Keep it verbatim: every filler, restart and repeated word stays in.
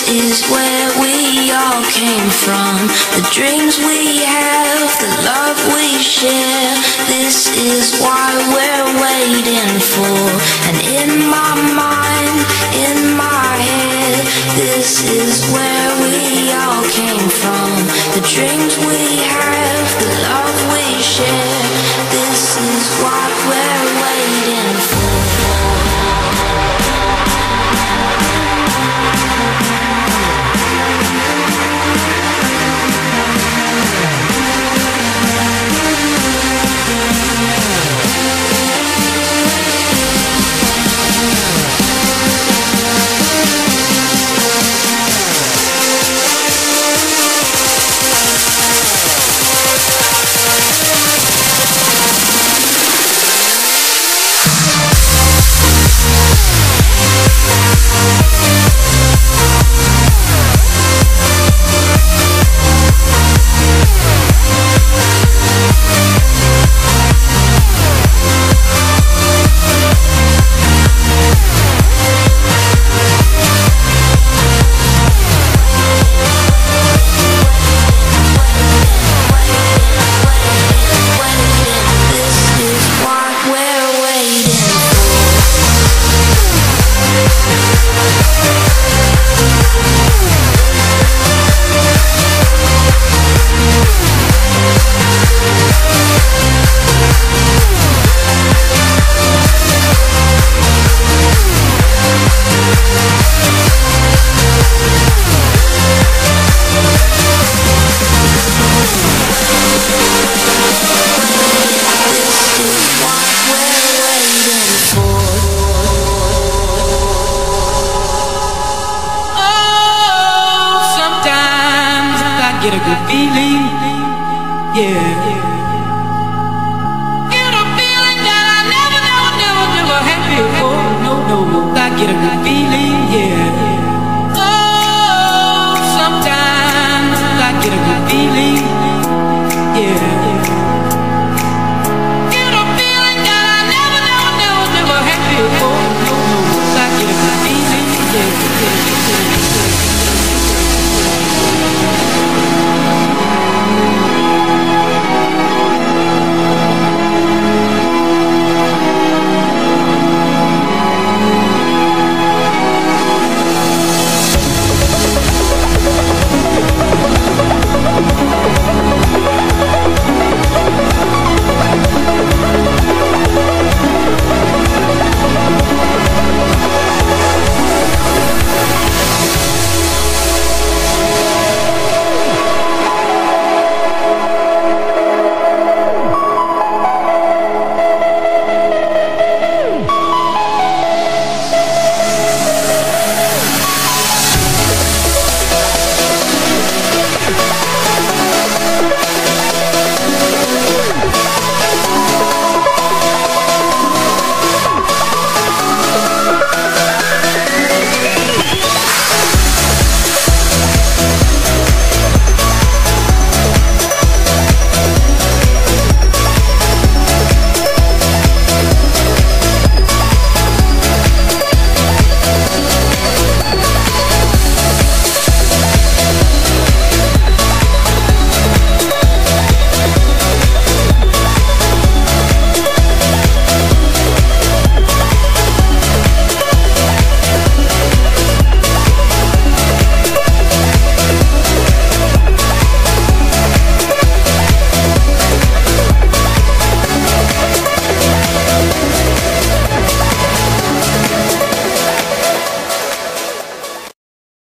is where we all came from. The dreams we have, the love we share. This is why we're waiting for. And in my mind, in my head, this is where we all came from. The dreams we have, the love we share. This is what we're waiting for. Get a good feeling, yeah. Get a feeling that I never, never, never, never had before. No, no, I get a good feeling, yeah.